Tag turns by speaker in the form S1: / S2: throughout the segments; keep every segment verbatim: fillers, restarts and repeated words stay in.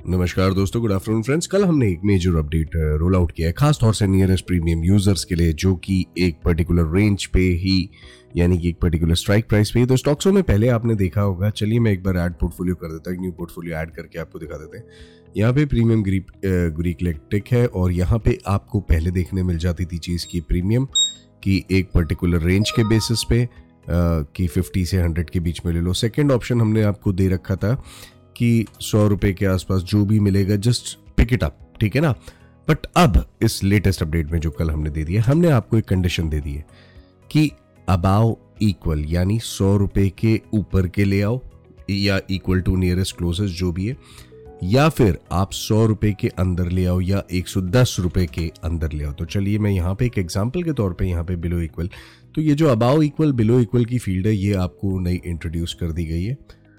S1: नमस्कार दोस्तों, good afternoon friends. कल हमने एक मेजर अपडेट रोल आउट किया है, खास तौर से नियरेस्ट प्रीमियम यूजर्स के लिए, जो कि एक पर्टिकुलर रेंज पे ही, यानी कि एक पर्टिकुलर स्ट्राइक प्राइस पे ही। तो स्टॉक्सों में पहले आपने देखा होगा, चलिए मैं एक बार ऐड पोर्टफोलियो कर देता हूँ, एक न्यू पोर्टफोलियो ऐड करके आपको दिखा देते हैं। यहाँ पे प्रीमियम ग्रीक ग्रीक इलेक्ट्रिक है और यहाँ पे आपको पहले देखने मिल जाती थी चीज़ की प्रीमियम की एक पर्टिकुलर रेंज के बेसिस पे कि फिफ्टी से हंड्रेड के बीच में ले लो। सेकेंड ऑप्शन हमने आपको दे रखा था कि सौ रुपए के आसपास जो भी मिलेगा जस्ट पिक इट अप, ठीक है ना। बट अब इस लेटेस्ट अपडेट में जो कल हमने दे दिया, हमने आपको एक कंडीशन दे दी है कि अबाव इक्वल, यानी सौ रुपए के ऊपर के ले आओ या इक्वल टू नियरेस्ट क्लोजेस्ट जो भी है, या फिर आप सौ रुपए के अंदर ले आओ या एक सौ दस रुपए के अंदर ले आओ। तो चलिए मैं यहाँ पे एक एग्जांपल के तौर पे यहाँ पे बिलो इक्वल, तो ये जो अबाव इक्वल बिलो इक्वल की फील्ड है, ये आपको नई इंट्रोड्यूस कर दी गई है।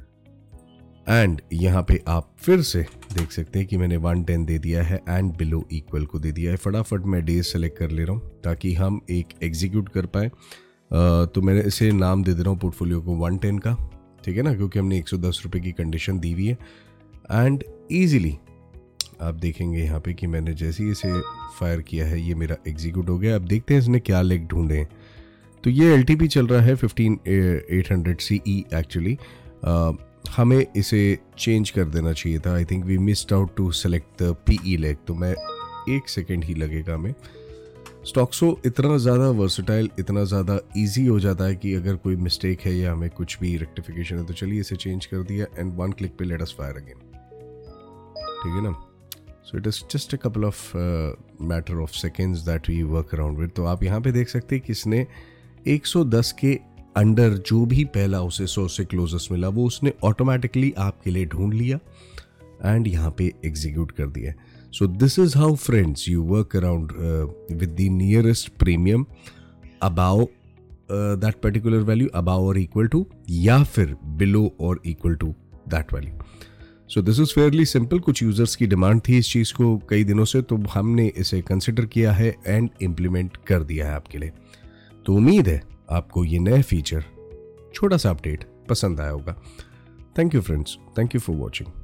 S1: एंड यहाँ पे आप फिर से देख सकते हैं कि मैंने वन टेन दे दिया है एंड बिलो इक्वल को दे दिया है। फटाफट मैं डेज सेलेक्ट कर ले रहा हूँ ताकि हम एक एग्जीक्यूट कर पाए। तो मैंने इसे नाम दे दे रहा हूँ पोर्टफोलियो को वन टेन का, ठीक है ना, क्योंकि हमने एक सौ दस रुपये की कंडीशन दी हुई है। एंड ईजिली आप देखेंगे यहाँ पे कि मैंने जैसे ही इसे फायर किया है, ये मेरा एग्जीक्यूट हो गया। अब देखते हैं इसने क्या लेग ढूंढे हैं। तो ये एल टी पी चल रहा है fifteen eight hundred C E actually. हमें इसे चेंज कर देना चाहिए था। I think we missed out to select the P E leg. तो मैं एक सेकेंड ही लगेगा हमें। स्टॉक्सो इतना ज़्यादा वर्सटाइल, इतना ज़्यादा इजी हो जाता है कि अगर कोई मिस्टेक है या हमें कुछ भी रेक्टिफिकेशन है, तो चलिए इसे चेंज कर दिया एंड वन क्लिक पे लेट अस फायर अगेन, ठीक है ना। So it is just a couple of matter of seconds that we work around with. तो आप यहाँ पे देख सकते हैं कि इसने एक सौ दस के अंडर जो भी पहला उसे सौ से क्लोजेस्ट मिला, वो उसने ऑटोमेटिकली आपके लिए ढूंढ लिया एंड यहाँ पे एग्जीक्यूट कर दिया। So this is how friends you work around with the nearest premium above that particular value, above और इक्वल टू, या फिर बिलो और equal to that value. So this is fairly simple. कुछ users की demand थी इस चीज़ को कई दिनों से, तो हमने इसे कंसिडर किया है एंड इम्प्लीमेंट कर दिया है आपके लिए। तो उम्मीद है आपको ये नया फीचर, छोटा सा अपडेट पसंद आया होगा। Thank you friends, thank you for watching.